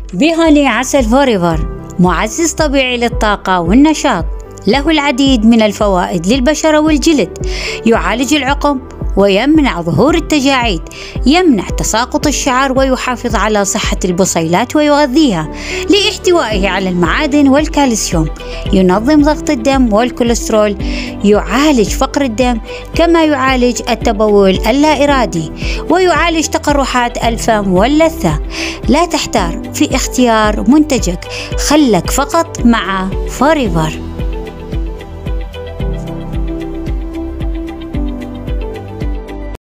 بهاني عسل فوريفر معزز طبيعي للطاقة والنشاط، له العديد من الفوائد للبشرة والجلد، يعالج العقم ويمنع ظهور التجاعيد، يمنع تساقط الشعر ويحافظ على صحة البصيلات ويغذيها لاحتوائه على المعادن والكالسيوم، ينظم ضغط الدم والكوليسترول، يعالج فقر الدم كما يعالج التبول اللا إرادي، ويعالج تقرحات الفم واللثة. لا تحتار في اختيار منتجك، خلك فقط مع فوريفر.